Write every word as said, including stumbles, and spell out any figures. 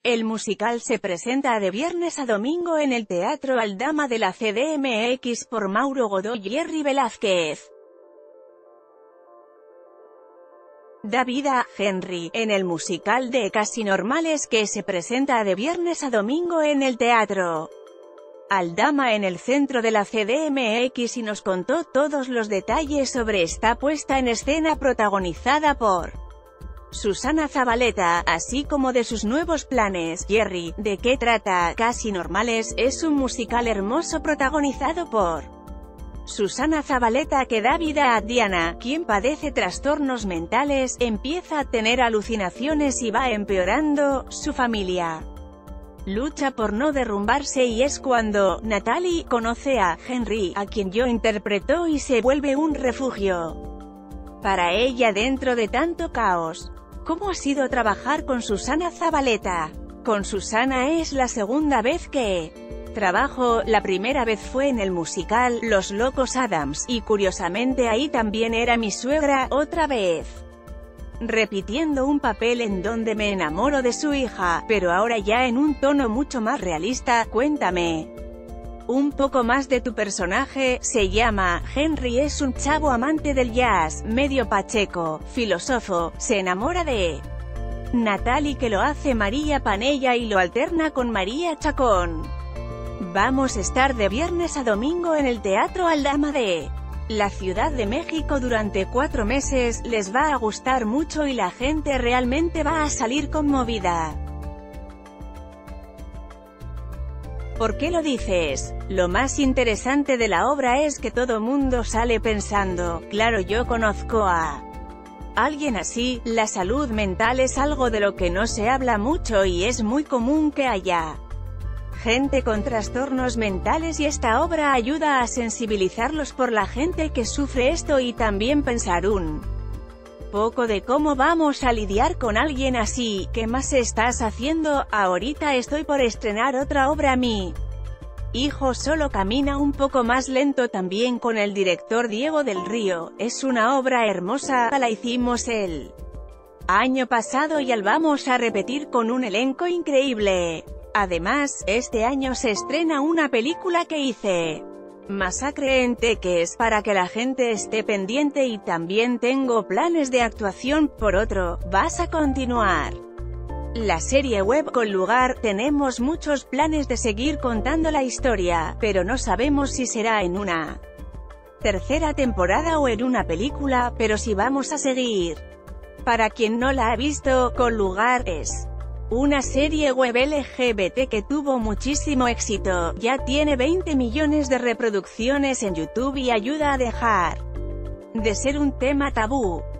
El musical se presenta de viernes a domingo en el Teatro Aldama de la C D M X por Mauro Godoy y Jerry Velázquez. Da vida a Henry, en el musical de Casi Normales que se presenta de viernes a domingo en el Teatro Aldama en el centro de la C D M X y nos contó todos los detalles sobre esta puesta en escena protagonizada por Susana Zabaleta, así como de sus nuevos planes. Jerry, ¿de qué trata? Casi Normales es un musical hermoso protagonizado por Susana Zabaleta que da vida a Diana, quien padece trastornos mentales, empieza a tener alucinaciones y va empeorando. Su familia lucha por no derrumbarse y es cuando Natalie conoce a Henry, a quien yo interpretó, y se vuelve un refugio para ella dentro de tanto caos. ¿Cómo ha sido trabajar con Susana Zabaleta? Con Susana es la segunda vez que trabajo, la primera vez fue en el musical Los Locos Adams, y curiosamente ahí también era mi suegra, otra vez repitiendo un papel en donde me enamoro de su hija, pero ahora ya en un tono mucho más realista. Cuéntame un poco más de tu personaje. Se llama Henry, es un chavo amante del jazz, medio pacheco, filósofo, se enamora de Natalie que lo hace María Panella y lo alterna con María Chacón. Vamos a estar de viernes a domingo en el Teatro Aldama de la Ciudad de México durante cuatro meses, les va a gustar mucho y la gente realmente va a salir conmovida. ¿Por qué lo dices? Lo más interesante de la obra es que todo mundo sale pensando, claro, yo conozco a alguien así. La salud mental es algo de lo que no se habla mucho y es muy común que haya gente con trastornos mentales y esta obra ayuda a sensibilizarlos por la gente que sufre esto y también pensar un poco de cómo vamos a lidiar con alguien así. ¿Qué más estás haciendo? Ahorita estoy por estrenar otra obra. Mi hijo solo camina un poco más lento, también con el director Diego del Río. Es una obra hermosa, la hicimos el año pasado y la vamos a repetir con un elenco increíble. Además, este año se estrena una película que hice, Masacre en Teques, para que la gente esté pendiente, y también tengo planes de actuación. Por otro, vas a continuar la serie web con Lugar. Tenemos muchos planes de seguir contando la historia, pero no sabemos si será en una tercera temporada o en una película, pero sí vamos a seguir. Para quien no la ha visto, Con Lugar es una serie web L G B T que tuvo muchísimo éxito, ya tiene veinte millones de reproducciones en YouTube y ayuda a dejar de ser un tema tabú.